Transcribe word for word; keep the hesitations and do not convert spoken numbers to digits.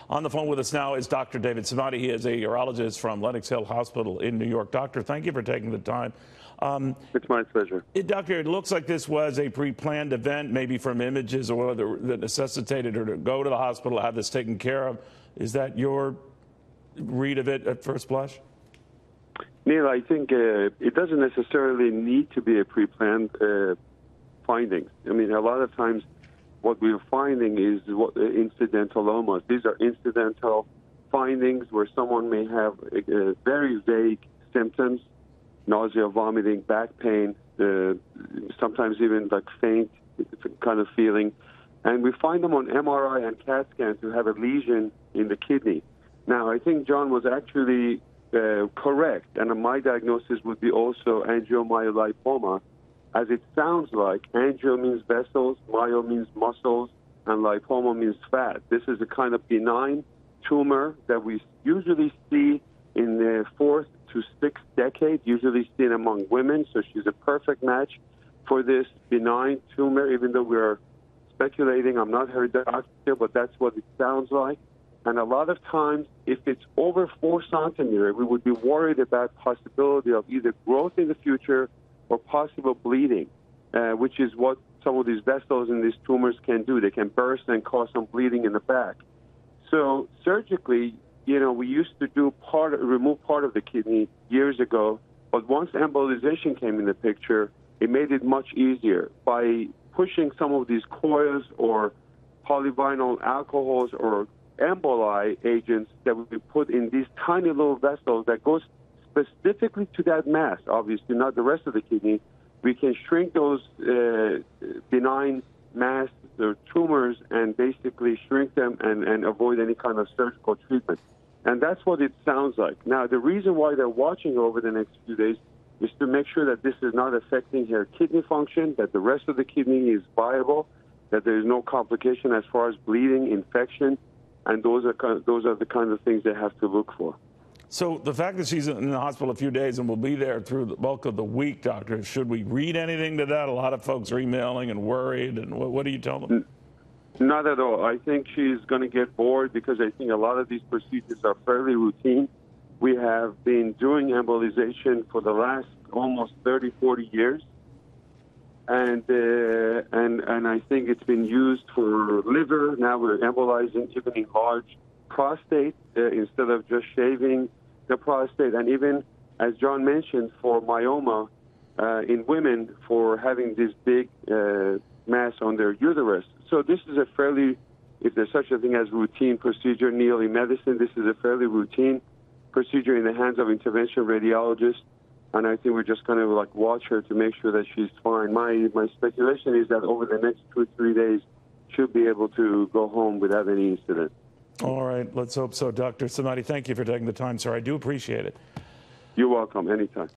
On the phone with us now is Doctor David Samadi. He is a urologist from Lenox Hill Hospital in New York. Doctor, thank you for taking the time. Um, it's my pleasure. It, doctor, it looks like this was a pre-planned event, maybe from images or whatever, that necessitated her to go to the hospital, have this taken care of. Is that your read of it at first blush? Neil, I think uh, it doesn't necessarily need to be a pre-planned uh, findings. I mean, a lot of times what we're finding is what, uh, incidentalomas. These are incidental findings where someone may have uh, very vague symptoms, nausea, vomiting, back pain, uh, sometimes even like faint kind of feeling. And we find them on M R I and CAT scan to have a lesion in the kidney. Now, I think John was actually uh, correct, and my diagnosis would be also angiomyolipoma, as it sounds like. Angio means vessels, myo means muscles, and lipoma means fat. This is a kind of benign tumor that we usually see in the fourth to sixth decade, usually seen among women, so she's a perfect match for this benign tumor, even though we're speculating. I'm not her doctor, but that's what it sounds like. And a lot of times, if it's over four centimeters, we would be worried about possibility of either growth in the future or possible bleeding, uh, which is what some of these vessels in these tumors can do. They can burst and cause some bleeding in the back. So surgically, you know, we used to do part, remove part of the kidney years ago, but once embolization came in the picture, it made it much easier by pushing some of these coils or polyvinyl alcohols or emboli agents that we put in these tiny little vessels that goes specifically to that mass, obviously not the rest of the kidney. We can shrink those uh, benign mass or tumors and basically shrink them and, and avoid any kind of surgical treatment. And that's what it sounds like. Now, the reason why they're watching over the next few days is to make sure that this is not affecting her kidney function, that the rest of the kidney is viable, that there's no complication as far as bleeding, infection, and those are kind of, those are the kind of things they have to look for. So the fact that she's in the hospital a few days and will be there through the bulk of the week, doctor, should we read anything to that? A lot of folks are emailing and worried, and what, what do you tell them? Not at all. I think she's going to get bored because I think a lot of these procedures are fairly routine. We have been doing embolization for the last almost thirty, forty years. And, uh, and, and I think it's been used for liver. Now we're embolizing even in large prostate uh, instead of just shaving the prostate. And even, as John mentioned, for myoma uh, in women for having this big uh, mass on their uterus. So this is a fairly, if there's such a thing as routine procedure, Neil, in medicine, this is a fairly routine procedure in the hands of intervention radiologists. And I think we're just going to like watch her to make sure that she's fine. My my speculation is that over the next two or three days, she'll be able to go home without any incident. All right, let's hope so. Doctor Samadi, thank you for taking the time, sir. I do appreciate it. You're welcome. Anytime.